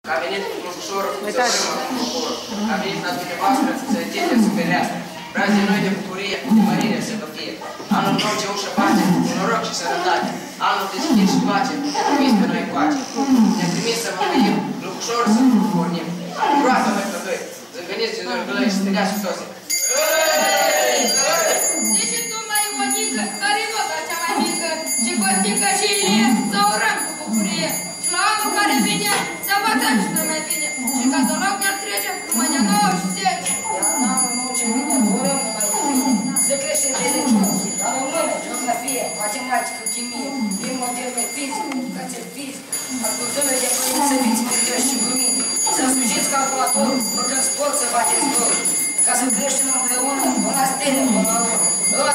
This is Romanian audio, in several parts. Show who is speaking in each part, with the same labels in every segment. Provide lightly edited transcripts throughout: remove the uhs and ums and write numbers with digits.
Speaker 1: că a venit ușorul să vrem bucurul. A venit la dumneavoastră să tindeți să ferească. Brazi de noi de bucurie, de mărire să vă fie. Anul nou ce ușă bate, cu noroc și sănătate. Anul deschid și pace, ne trimis pe noi coace. Ne-a trimis să vă găim, lucrușor să vă pornim. Groasa noi pe găi, zângăniți și zângălăi și strigați cu toți.
Speaker 2: Zice tu, mai Ionică, care e nota cea mai mică? Și Costică și Ilie să urăm cu bucurie. Și la anul care vine, să învățăm și să mai bine. Și catalog ne-ar trece cu mâine nouă și 10.
Speaker 3: Iar în anul nou ce vine, urăm numai de bine. Să crește înțelepciune, la română, geografie, matematică, chimie, din moderne fizică, educație fizică, ascultându-i de părinți să fiți mărioși și lumini, să slujiți calculatorul, când sport să bateți dorul, ca să creștem împreună, până stele, până la urmă.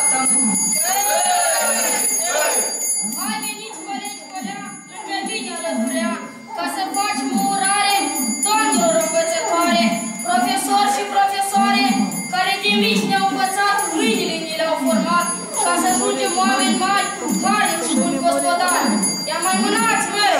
Speaker 2: Hai veniți, colegi, colea, lângă mine alăturea, ca să facem o urare doamnelor învățătoare, profesori și profesoare, care din mici ne-au învățat, mâinile ni le-au format, ca să ajungem oameni mari, harnici și buni gospodari. Ia mai mânați, măi!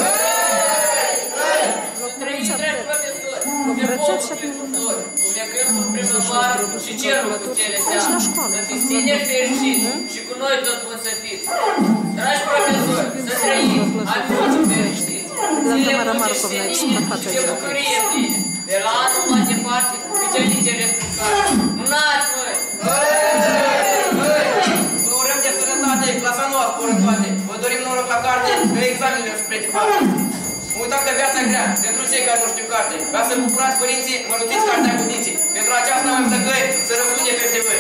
Speaker 4: Trei profesori, cu viepovul lucrători, cu necâmpul primăvară și cerul cu cele seamă. Să fiți tineri fericiți și cu noi tot bun să fiți. Dragi profesori, să trăiți, ani mulți fericiți. Zile muncii și de bucurie pline. De la anul mai departe, câte litere cu care. Mânați, măi!
Speaker 1: Vă urăm de sănătate, clasa nouă cu toate. Vă dorim noroc la carte, pe examenele spre departe. Nu uitați că viața e grea, pentru cei care nu știu carte. Vreau să bucurați părinții, măruțiți cartea cu dinții. Pentru aceasta mai flăcăi, să răsune peste voi.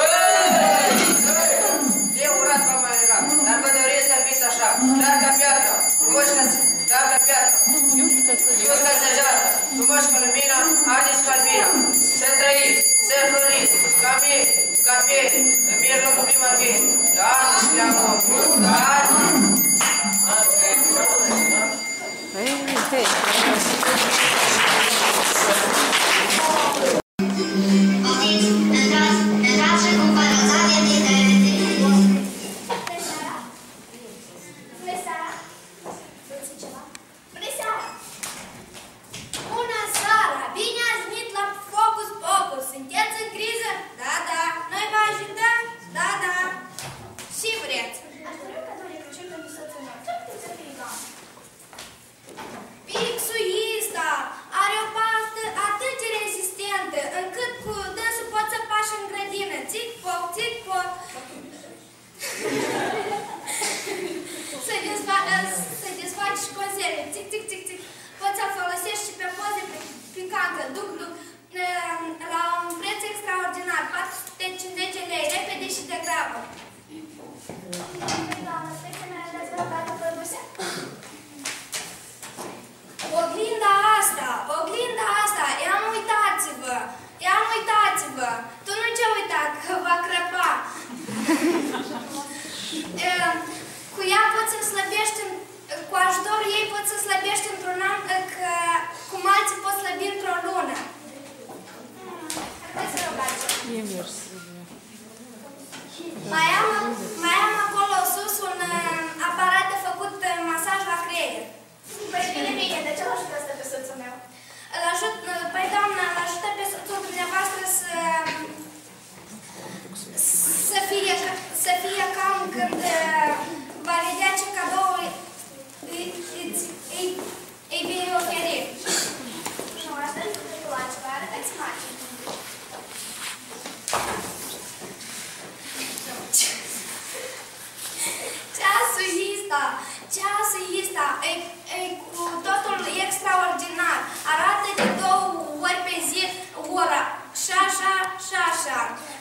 Speaker 3: E urat v-am mai legat, dar vă doresc să fiți așa, dar ca piatra, frumoși ca piatra, iuți ca săgeata, frumoși ca lumina, anici ca albina. Să trăiți, să floriți, ca mie, ca piele, în mijlocul primăverii, la ani și la mult, la ani.
Speaker 2: Mai am acolo sus un aparat de făcut masaj la creier. Păi bine, de ce l-ajută asta pe soțul meu? Păi doamna, îl ajută pe soțul dumneavoastră să fie calm când va vedea ce cadou îi vei oferi. Nu, asta nu trebuie cu altceva, arătați imagine. Ceasul ăsta e cu totul extraordinar. Arată de 2 ori pe zi ora. Așa.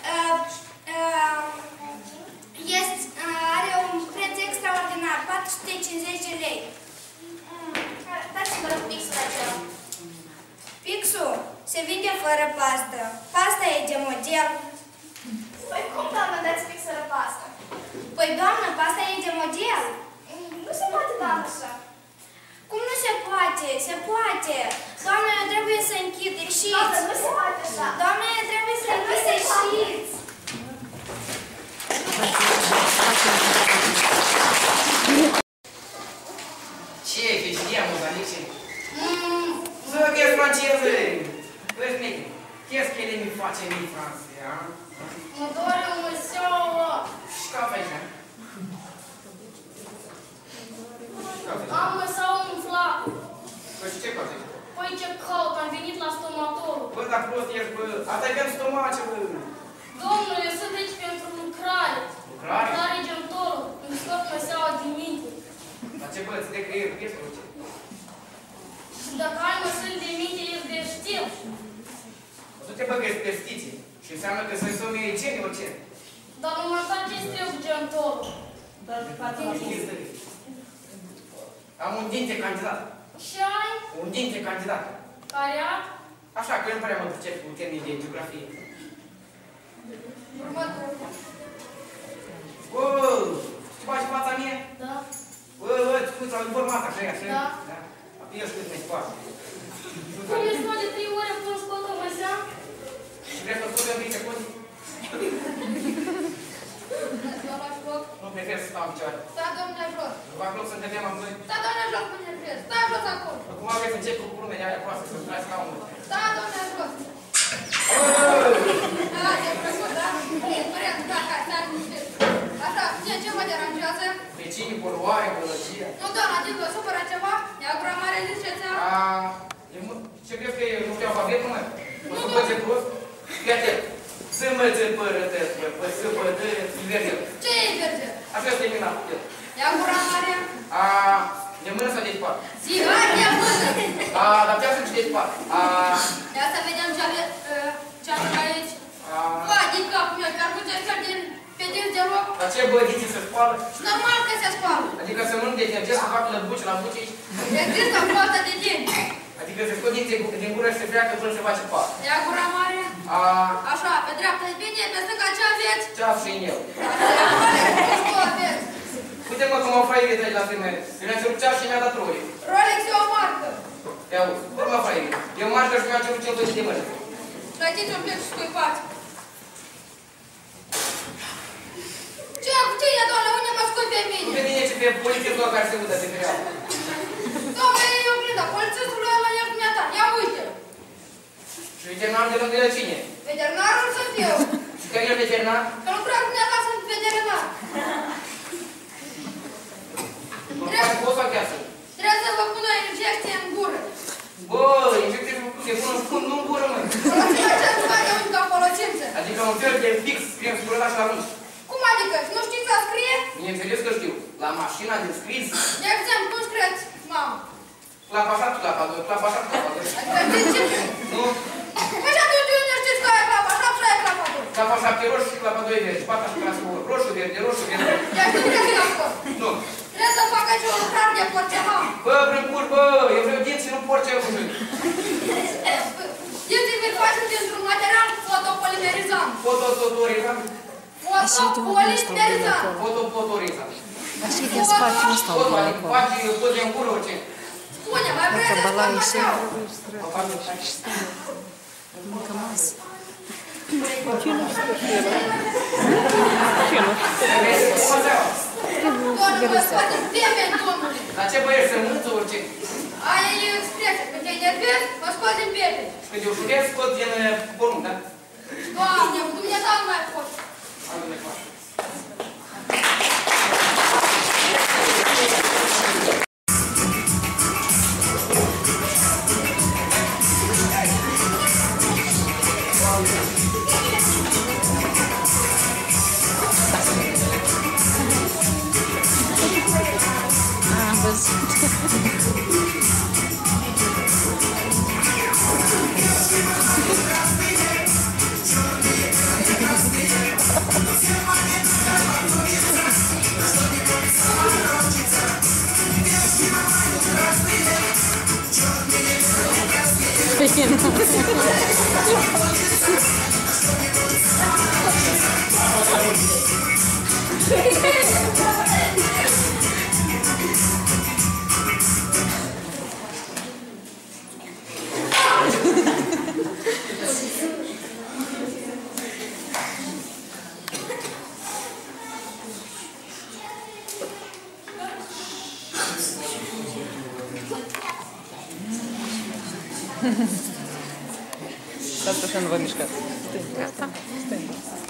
Speaker 2: Are un preț extraordinar, 450 de lei. Dați-vă pixul acela. Pixul se vinde fără pastă. Pasta e de model. Păi cum, doamnă, dați pix fără pastă? Păi, doamnă, pasta e de model. Nu se poate, doamnă, așa. Cum nu se poate? Se poate. Doamnă, eu trebuie să închid, ieșiți. Doamnă, nu se poate așa. Doamnă, eu trebuie să închid, ieșiți.
Speaker 1: Ce e, Virginia, mă, Alice?
Speaker 5: franceză! Vezi, mec, qu'est-ce qu'elle mi face mi français, hein?
Speaker 2: Mă doare măseaua.
Speaker 5: Și ca faci, da?
Speaker 2: Am măseaua umflat.
Speaker 5: Păi și ce faci?
Speaker 2: Păi ce caut, am venit la stomatolog.
Speaker 5: Bă, dar prost ești, bă! Asta e pentru stomace, bă!
Speaker 2: Domnule, eu sunt aici pentru lucrare.
Speaker 5: Lucrare?
Speaker 2: La regentorul. Îmi scot măseaua din minte.
Speaker 5: Dar ce bă, ți de creier, ești, bă, ce?
Speaker 2: Și dacă ai măsări de minte, ești de știu.
Speaker 5: Tu te băgăi pe stiții și înseamnă că sunt somiericeni, orice.
Speaker 2: Dar nu mă fac ce trebuie regentorul.
Speaker 5: Am un dinte candidat.
Speaker 2: Și ai?
Speaker 5: Un dinte candidat.
Speaker 2: Care a?
Speaker 5: Așa, că eu nu prea mă pricep cu termenii de geografie.
Speaker 2: Următorul.
Speaker 5: Bă, ce faci fața mie?
Speaker 2: Da.
Speaker 5: Bă, scuți, am informat așa, așa?
Speaker 2: Da.
Speaker 5: Eu scuți, mi-ai spart.
Speaker 2: Cum ești mă de 3 ore până scot o măsea?
Speaker 5: Și vrei să spui în 3 secunde?
Speaker 2: Eu la joc.
Speaker 5: Nu prefer să stau în picioare.
Speaker 2: Da, domnule, jos.
Speaker 5: Nu fac loc să întâlnem amândoi.
Speaker 2: Da, domnule, jos, până jos. Da, jos acolo.
Speaker 5: Acum vreți să încep cu glumele alea proaste, să-mi tragi scaunul.
Speaker 2: Da, domnule, jos.
Speaker 5: Bă!
Speaker 2: Da, e plăcut, da? E curent, da, hai, stai liniștit. Așa, ce mă deranjează?
Speaker 5: Vecinii, poluare, bălăgie.
Speaker 2: Nu, doamna, adică supără ceva? Ia gura mare, ziceți-a?
Speaker 5: Ce crezi că e, nu știu alfabetul, mă? Mă supă ce prost? Iată, să mă țăpărătesc, mă săpătăresc, invergel.
Speaker 2: Ce e invergel?
Speaker 5: Așa este terminat.
Speaker 2: Ia gura mare.
Speaker 5: De mână sau de spate?
Speaker 2: Zi, hai, ia mână.
Speaker 5: Dar ce să de spate?
Speaker 2: Ia să vedem ce avem aici. Bă, din capul meu, chiar puteți să din pe dinți de loc.
Speaker 5: Dar ce bă, dinții se spală?
Speaker 2: Și normal că se spală.
Speaker 5: Adică să nu detergez, să fac lăbuci la buci aici?
Speaker 2: Există falta de dinți.
Speaker 5: Adică se scot dinții din gură și se freacă până se face pat.
Speaker 2: Ia gura mare. Așa, pe dreapta e bine, pe stânga ce aveți?
Speaker 5: Ce am și eu?
Speaker 2: Ce aveți?
Speaker 5: Uite mă cum au fraierit aici la filme. Eu mi-am cerut ceas și mi-a dat roli.
Speaker 2: Rolex e o marcă.
Speaker 5: Te auzi, urmă fraierit. Eu marcă și mi-am cerut 500 de mână.
Speaker 2: Plătiți un pic și scuipați. Ce e, doamne, unde mă scui pe mine?
Speaker 5: Pe mine ce pe polițistul care se udă de fereastră.
Speaker 2: Doamne, e oglinda, polițistul ăla e dumneata, ia uite.
Speaker 5: Și veterinarul de lângă cine?
Speaker 2: Veterinarul sunt eu.
Speaker 5: Și că el veterinar?
Speaker 2: Că lucrați dumneata, sunt veterinar.
Speaker 5: Nu faci post sau chiar să?
Speaker 2: Trebuie să vă pun o injecție în gură.
Speaker 5: Bă, injecție se pun în fund, nu în gură, mă.
Speaker 2: Folosiți acest bani de unică folosință.
Speaker 5: Adică un fel de fix, scriem scurălaș la lungi.
Speaker 2: Cum adică? Nu știți să scrie?
Speaker 5: Bineînțeles că știu. La mașina de scris.
Speaker 2: De exemplu, cum scrieți, mamă?
Speaker 5: Clapa așa, clapa 2, clapa așa, clapa 2.
Speaker 2: Adică știți ce?
Speaker 5: Nu?
Speaker 2: Păi și atunci unde știți că e clapa așa, așa e clapa 2.
Speaker 5: Clapa 7 roșu și clapa 2 verde. Pata și clapa roșu, verde, roșu, verde.
Speaker 2: Deci nu vreți să acolo.
Speaker 5: Nu.
Speaker 2: Trebuie să facă și o lucrare de porcelan.
Speaker 5: Bă, brâncur, bă, eu vreau dinții, nu porcelanul.
Speaker 2: Dinții vi-l faceți dintr-un material fotopolimerizant.
Speaker 5: Fotopolimerizant.
Speaker 2: Fotopolimerizant.
Speaker 5: Fotopolimerizant.
Speaker 6: Așa e spate, nu stau
Speaker 5: Foto,
Speaker 6: bine
Speaker 5: adică
Speaker 6: acolo.
Speaker 5: faci tot de în gură, orice.
Speaker 2: Spune, mai vreți să
Speaker 6: Că bala
Speaker 2: spun
Speaker 6: e și
Speaker 2: material?
Speaker 6: încă masă.
Speaker 2: Doamne, vă scoatem piemen, domnule.
Speaker 5: Dar ce băieți, să mânță orice?
Speaker 2: Aia e expresia. Când te enervezi, vă scoatem piemen.
Speaker 5: Și când eu șurez, scot din porunc, da?
Speaker 2: Doamne, Dumnezeu nu mai pot.
Speaker 5: Hai, domnule, faci.
Speaker 6: Am văzut.
Speaker 7: Stați așa, nu vă mișcați.
Speaker 6: Gata.
Speaker 7: Stânga.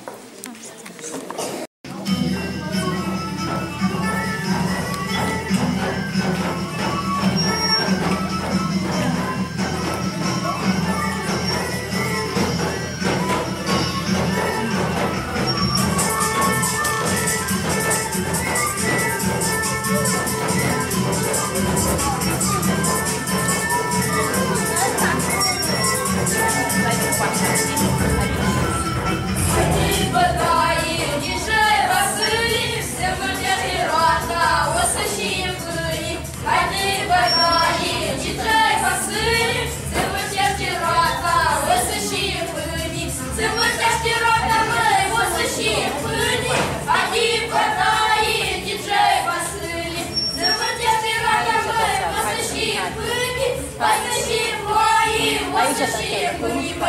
Speaker 6: Aici să fie, cu mică.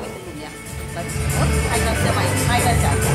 Speaker 6: Hai că se mai găsească.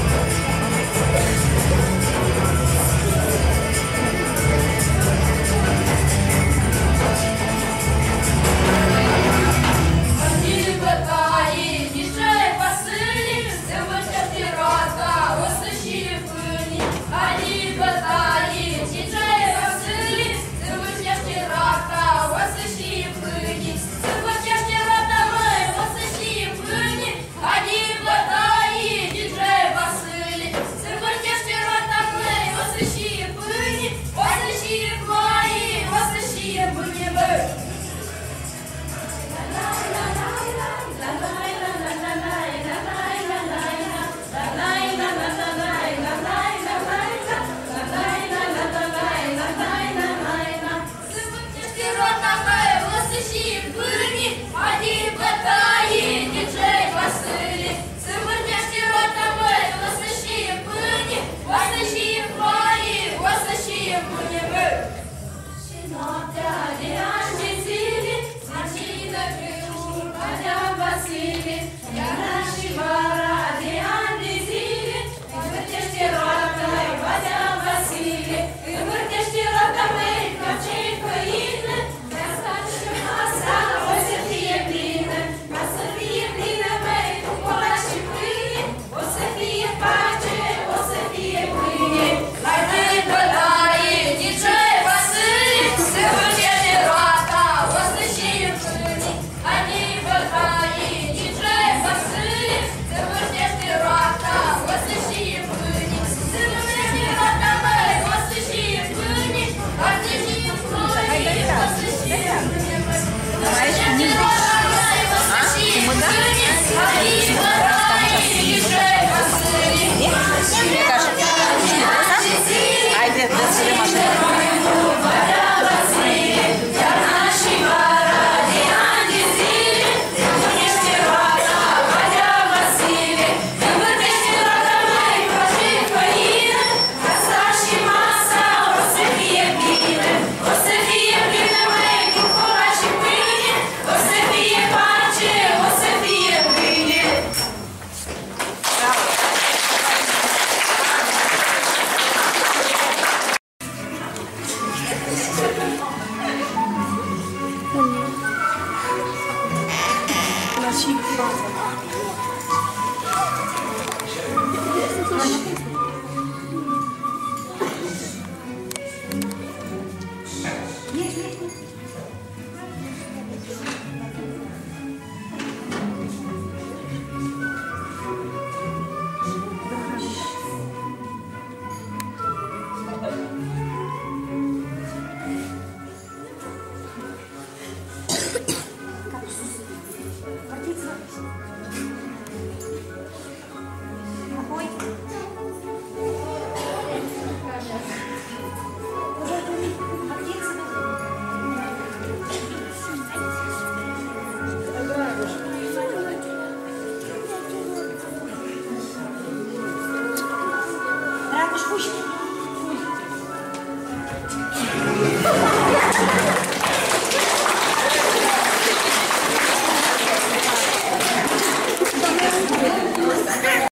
Speaker 6: La și